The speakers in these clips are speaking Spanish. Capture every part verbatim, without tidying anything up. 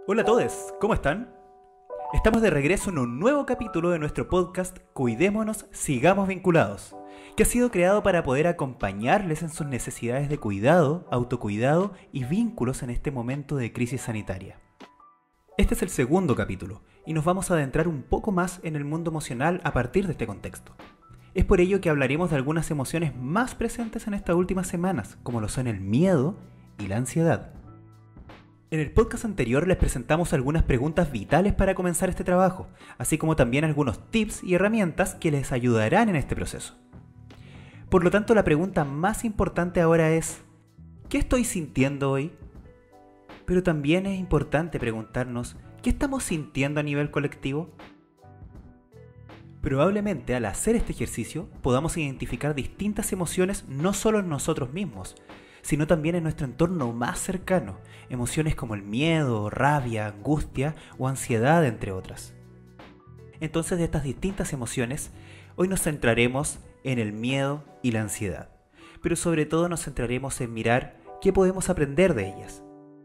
Hola a todos, ¿cómo están? Estamos de regreso en un nuevo capítulo de nuestro podcast Cuidémonos, Sigamos Vinculados, que ha sido creado para poder acompañarles en sus necesidades de cuidado, autocuidado y vínculos en este momento de crisis sanitaria. Este es el segundo capítulo y nos vamos a adentrar un poco más en el mundo emocional a partir de este contexto. Es por ello que hablaremos de algunas emociones más presentes en estas últimas semanas, como lo son el miedo y la ansiedad. En el podcast anterior les presentamos algunas preguntas vitales para comenzar este trabajo, así como también algunos tips y herramientas que les ayudarán en este proceso. Por lo tanto, la pregunta más importante ahora es: ¿qué estoy sintiendo hoy? Pero también es importante preguntarnos: ¿qué estamos sintiendo a nivel colectivo? Probablemente al hacer este ejercicio podamos identificar distintas emociones no solo en nosotros mismos, sino también en nuestro entorno más cercano, emociones como el miedo, rabia, angustia o ansiedad, entre otras. Entonces, de estas distintas emociones, hoy nos centraremos en el miedo y la ansiedad, pero sobre todo nos centraremos en mirar qué podemos aprender de ellas.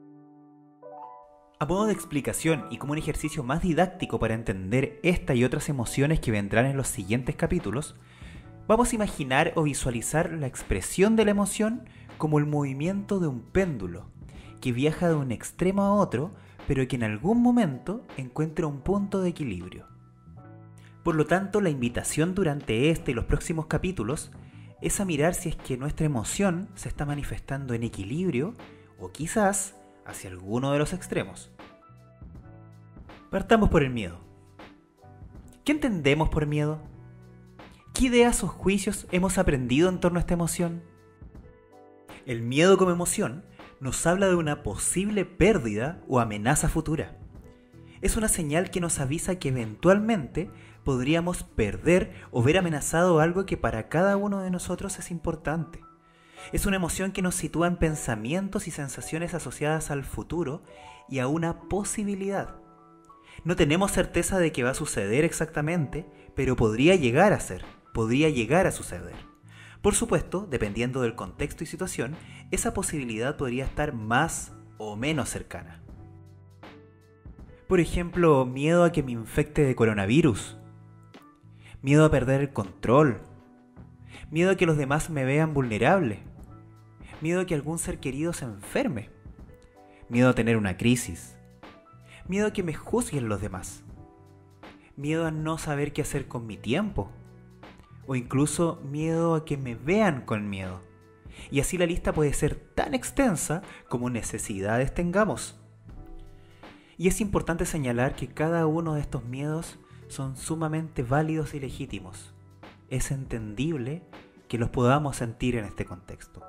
A modo de explicación y como un ejercicio más didáctico para entender esta y otras emociones que vendrán en los siguientes capítulos, vamos a imaginar o visualizar la expresión de la emoción como el movimiento de un péndulo, que viaja de un extremo a otro, pero que en algún momento encuentra un punto de equilibrio. Por lo tanto, la invitación durante este y los próximos capítulos es a mirar si es que nuestra emoción se está manifestando en equilibrio o quizás hacia alguno de los extremos. Partamos por el miedo. ¿Qué entendemos por miedo? ¿Qué ideas o juicios hemos aprendido en torno a esta emoción? El miedo como emoción nos habla de una posible pérdida o amenaza futura. Es una señal que nos avisa que eventualmente podríamos perder o ver amenazado algo que para cada uno de nosotros es importante. Es una emoción que nos sitúa en pensamientos y sensaciones asociadas al futuro y a una posibilidad. No tenemos certeza de que va a suceder exactamente, pero podría llegar a ser, podría llegar a suceder. Por supuesto, dependiendo del contexto y situación, esa posibilidad podría estar más o menos cercana. Por ejemplo, miedo a que me infecte de coronavirus, miedo a perder el control, miedo a que los demás me vean vulnerable, miedo a que algún ser querido se enferme, miedo a tener una crisis, miedo a que me juzguen los demás, miedo a no saber qué hacer con mi tiempo, o incluso miedo a que me vean con miedo. Y así la lista puede ser tan extensa como necesidades tengamos. Y es importante señalar que cada uno de estos miedos son sumamente válidos y legítimos. Es entendible que los podamos sentir en este contexto.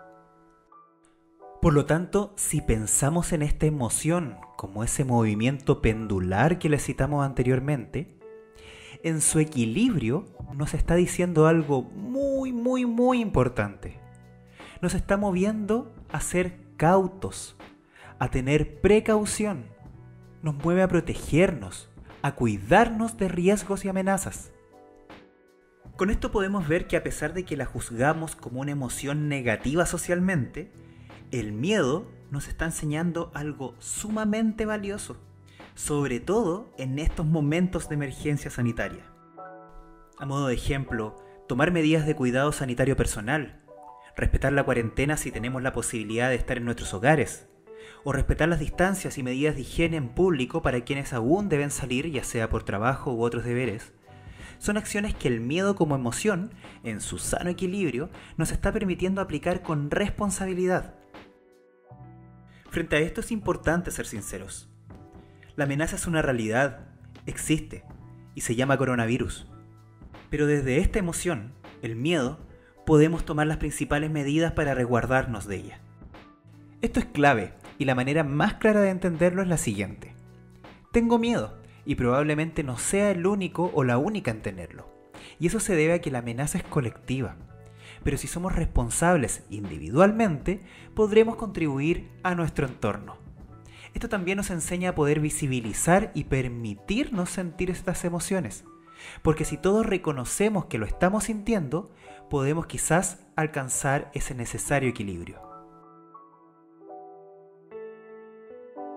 Por lo tanto, si pensamos en esta emoción como ese movimiento pendular que les citamos anteriormente, en su equilibrio nos está diciendo algo muy, muy, muy importante. Nos está moviendo a ser cautos, a tener precaución. Nos mueve a protegernos, a cuidarnos de riesgos y amenazas. Con esto podemos ver que a pesar de que la juzgamos como una emoción negativa socialmente, el miedo nos está enseñando algo sumamente valioso, sobre todo en estos momentos de emergencia sanitaria. A modo de ejemplo, tomar medidas de cuidado sanitario personal, respetar la cuarentena si tenemos la posibilidad de estar en nuestros hogares, o respetar las distancias y medidas de higiene en público para quienes aún deben salir, ya sea por trabajo u otros deberes, son acciones que el miedo como emoción, en su sano equilibrio, nos está permitiendo aplicar con responsabilidad. Frente a esto es importante ser sinceros. La amenaza es una realidad, existe, y se llama coronavirus. Pero desde esta emoción, el miedo, podemos tomar las principales medidas para resguardarnos de ella. Esto es clave, y la manera más clara de entenderlo es la siguiente. Tengo miedo, y probablemente no sea el único o la única en tenerlo. Y eso se debe a que la amenaza es colectiva. Pero si somos responsables individualmente, podremos contribuir a nuestro entorno. Esto también nos enseña a poder visibilizar y permitirnos sentir estas emociones. Porque si todos reconocemos que lo estamos sintiendo, podemos quizás alcanzar ese necesario equilibrio.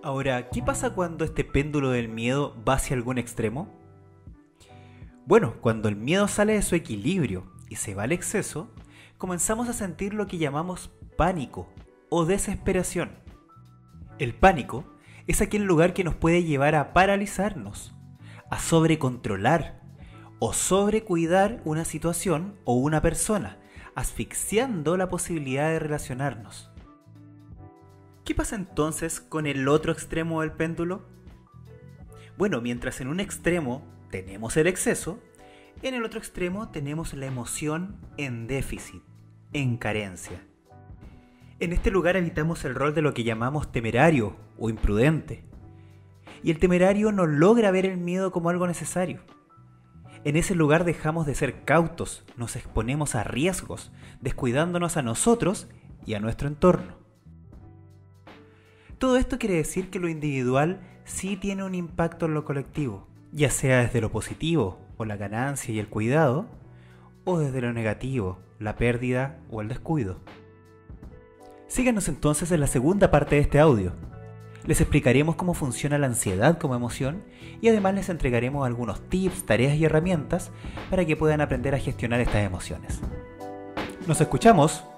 Ahora, ¿qué pasa cuando este péndulo del miedo va hacia algún extremo? Bueno, cuando el miedo sale de su equilibrio y se va al exceso, comenzamos a sentir lo que llamamos pánico o desesperación. El pánico es aquel lugar que nos puede llevar a paralizarnos, a sobrecontrolar o sobrecuidar una situación o una persona, asfixiando la posibilidad de relacionarnos. ¿Qué pasa entonces con el otro extremo del péndulo? Bueno, mientras en un extremo tenemos el exceso, en el otro extremo tenemos la emoción en déficit, en carencia. En este lugar habitamos el rol de lo que llamamos temerario o imprudente. Y el temerario no logra ver el miedo como algo necesario. En ese lugar dejamos de ser cautos, nos exponemos a riesgos, descuidándonos a nosotros y a nuestro entorno. Todo esto quiere decir que lo individual sí tiene un impacto en lo colectivo, ya sea desde lo positivo o la ganancia y el cuidado, o desde lo negativo, la pérdida o el descuido. Síganos entonces en la segunda parte de este audio. Les explicaremos cómo funciona la ansiedad como emoción y además les entregaremos algunos tips, tareas y herramientas para que puedan aprender a gestionar estas emociones. ¡Nos escuchamos!